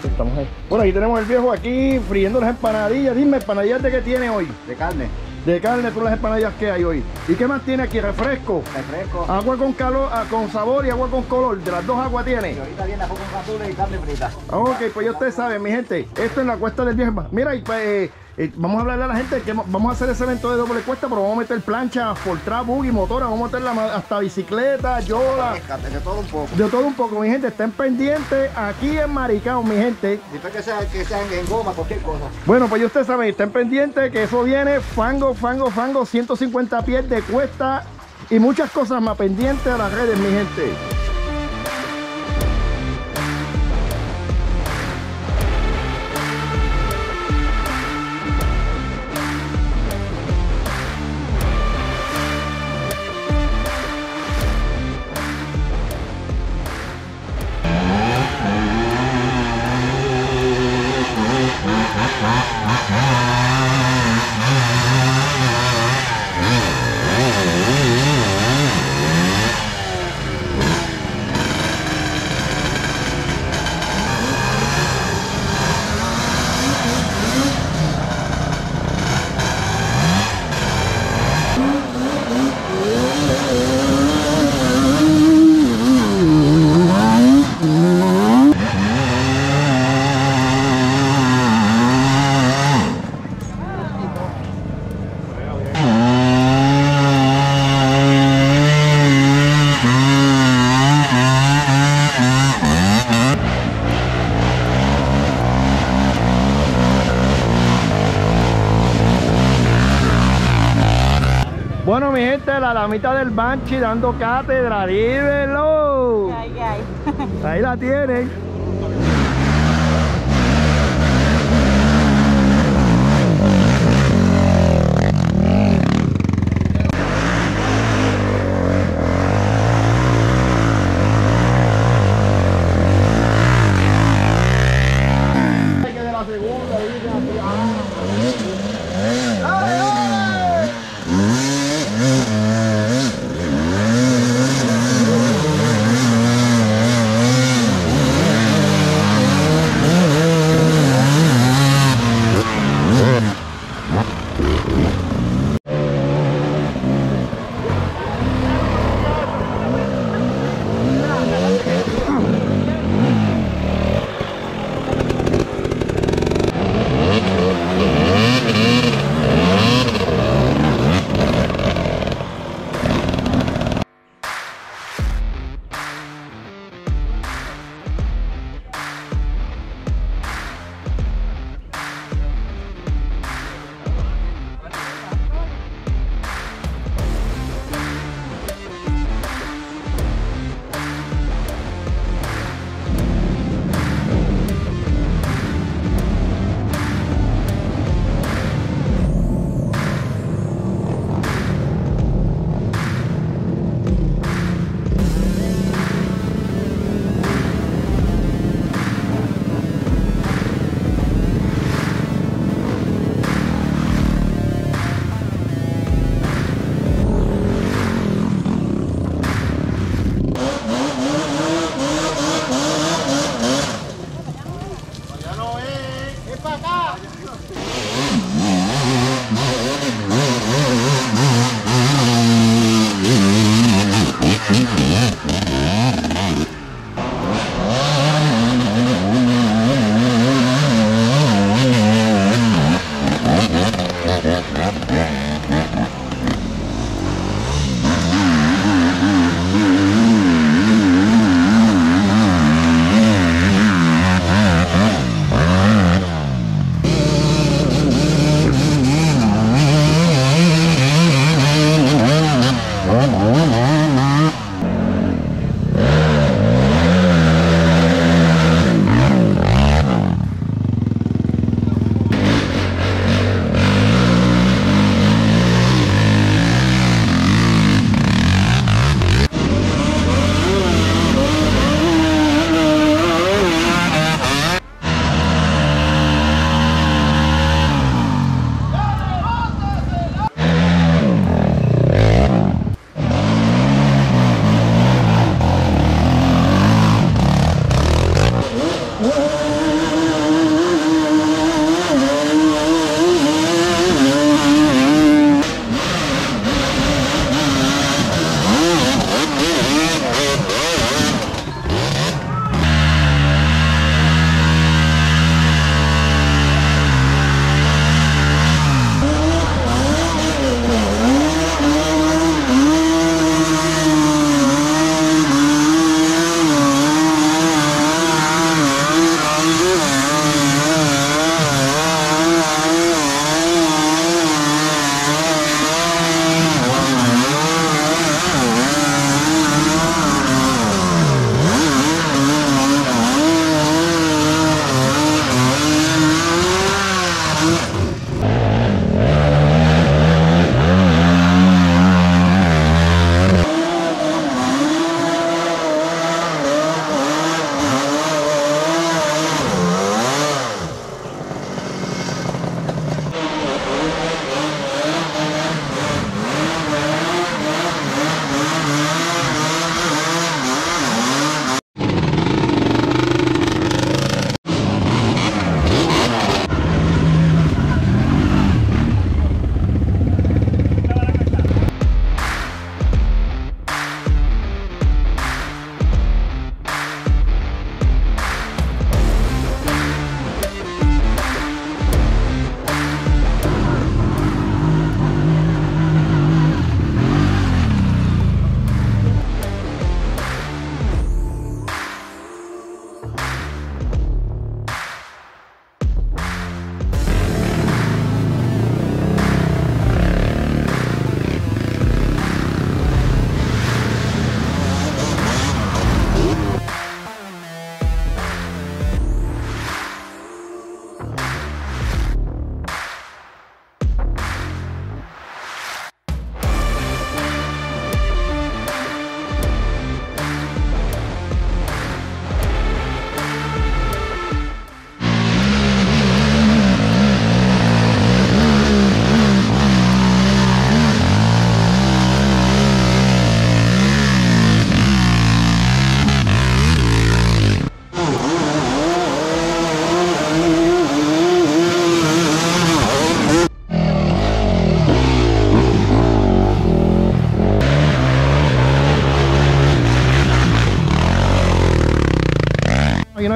Estamos ahí. Bueno, ahí tenemos el viejo aquí friendo las empanadillas. Dime, ¿empanadillas de qué tiene hoy? De carne. De carne, tú las empanadillas que hay hoy. ¿Y qué más tiene aquí? Refresco. Refresco. Agua con calor, con sabor y agua con color. De las dos aguas tiene. Y ahorita viene con azules y carne frita. Ok, pues ya ustedes saben, mi gente. Esto es la cuesta del viejo. Mira, y pues, vamos a hablarle a la gente que vamos a hacer ese evento de doble cuesta, pero vamos a meter plancha, Fortra, buggy, motora, vamos a meterla hasta bicicleta, yola. De todo un poco. De todo un poco, mi gente. Estén pendientes aquí en Maricao, mi gente. Después que sean en goma, cualquier cosa. Bueno, pues ya ustedes saben, estén pendientes que eso viene fango, 150 pies de cuesta y muchas cosas más pendientes a las redes, mi gente. Bueno, mi gente, la damita del Banshee dando cátedra, dímelo. Ay, ay. Ahí la tienen. De la segunda,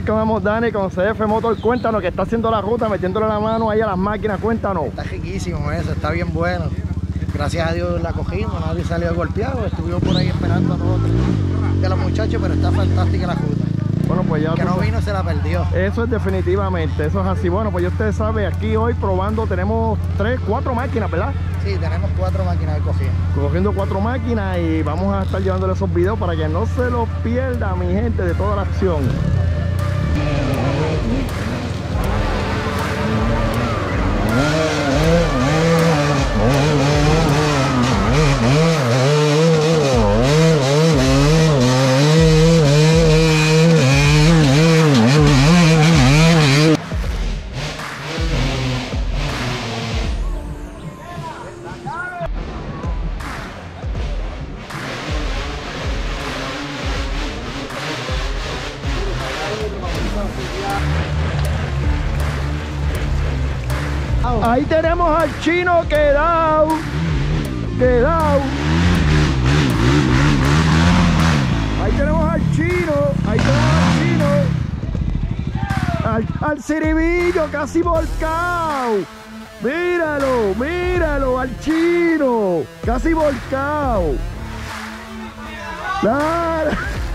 más que vamos, Dani, con CF Motor. Cuéntanos que está haciendo la ruta, metiéndole la mano ahí a las máquinas. Cuéntanos. Está riquísimo eso, está bien bueno. Gracias a Dios la cogimos, nadie salió golpeado. Estuvimos por ahí esperando a nosotros de los muchachos, pero está fantástica la ruta. Bueno, pues ya El que no vino se la perdió. Eso es definitivamente, eso es así. Bueno, pues ya ustedes saben, aquí hoy probando tenemos 3, 4 máquinas, ¿verdad? Sí, tenemos 4 máquinas de cogiendo. Cogiendo 4 máquinas y vamos a estar llevándole esos videos para que no se los pierda, mi gente, de toda la acción. Ahí tenemos al chino quedado. Ahí tenemos al chino. Al ciribillo casi volcado. Míralo, al chino. Casi volcado. Claro.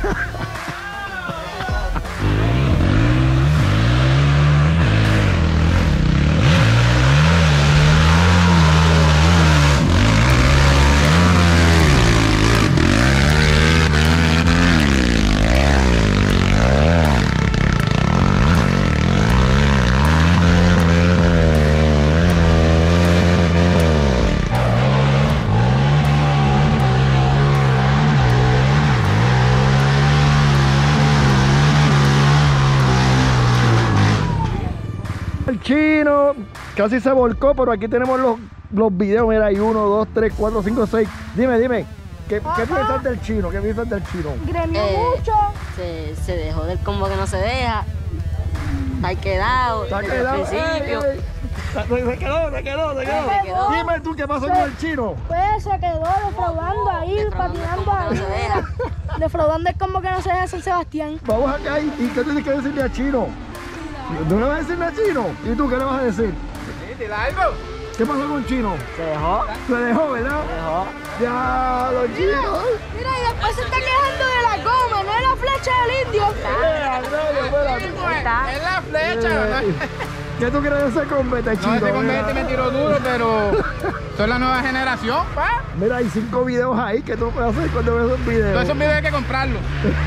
El chino casi se volcó, pero aquí tenemos los videos. Mira, hay 1, 2, 3, 4, 5, 6. Dime, ¿qué piensas del chino? Gremió mucho. Se dejó del combo que no se deja. Ahí quedado. Está desde quedado. el principio. Se quedó. Dime tú qué pasó con el chino. Pues se quedó defraudando ahí, patinando No se ahí. deja. Defraudando el combo que no se deja San Sebastián. Vamos acá y ¿qué tienes que decirle a chino? ¿No le vas a decirle a chino? ¿Y tú qué le vas a decir? Dile algo. ¿Qué pasó con chino? Se dejó. Se dejó, ¿verdad? Ya, los chinos. Mira, y después se está quejando de la goma, no es la flecha del indio. Ahí está. Es la flecha, ¿verdad? ¿Qué tú quieres hacer con Bete, chino? No, ese convete me tiró duro, pero son la nueva generación, pa. Mira, hay 5 videos ahí que tú puedes hacer cuando ves esos videos. Todos esos videos hay que comprarlos.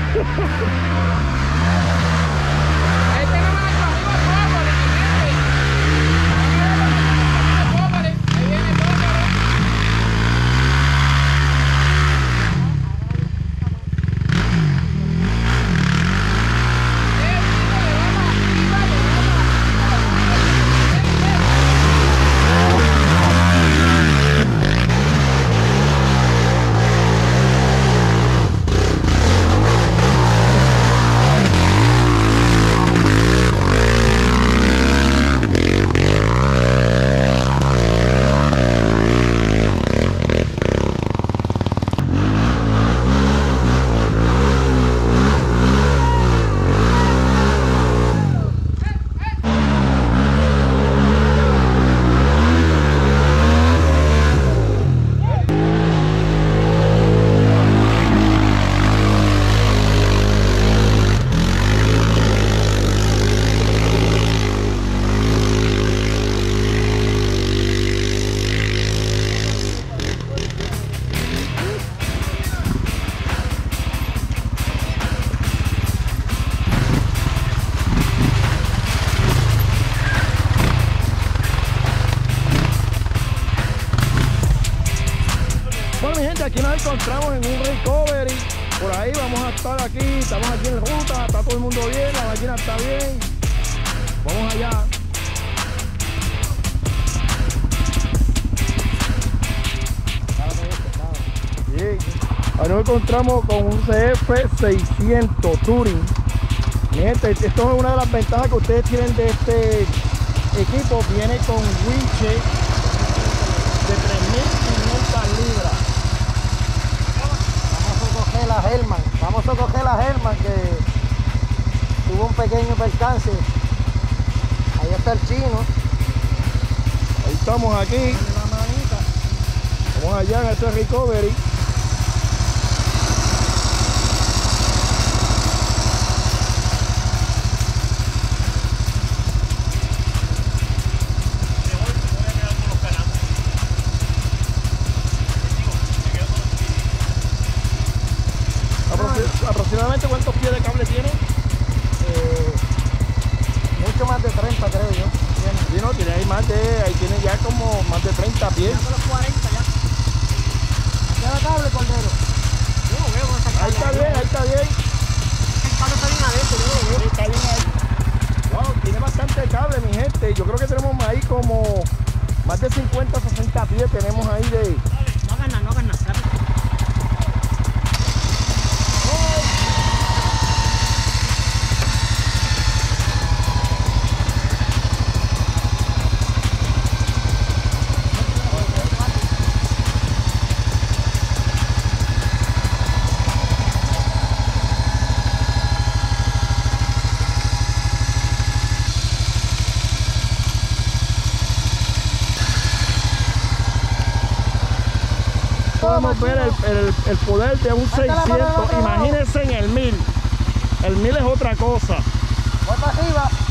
Ahí tenemos a nuestro amigo Pópoli, ahí viene Pópoli. Bueno, mi gente, aquí nos encontramos en un recovery. Por ahí vamos a estar aquí, estamos aquí en ruta, está todo el mundo bien, la máquina está bien. Vamos allá. Bien. Ahí nos encontramos con un CF600 Touring. Mi gente, esto es una de las ventajas que ustedes tienen de este equipo. Viene con winche de 3.500 libras. Vamos a coger la Herman que tuvo un pequeño percance. Ahí está el chino. Ahí estamos aquí. Vamos allá en este recovery. ¿Aproximadamente cuántos pies de cable tiene? Mucho más de 30, creo yo. Sí, no, tiene ahí ahí tiene ya como más de 30 pies. Los 40 ya. ¿Queda cable, Cordero? Yo no veo con esa Ahí está bien, ahí está bien. El palo está bien adentro, yo no lo veo. Sí, está bien ahí. Wow, tiene bastante cable, mi gente. Yo creo que tenemos ahí como más de 50, 60 pies tenemos ahí de... No hagan nada, no hagan nada. Podemos ver el poder de un 600, imagínense en el 1000. El 1000 es otra cosa. Voy para arriba.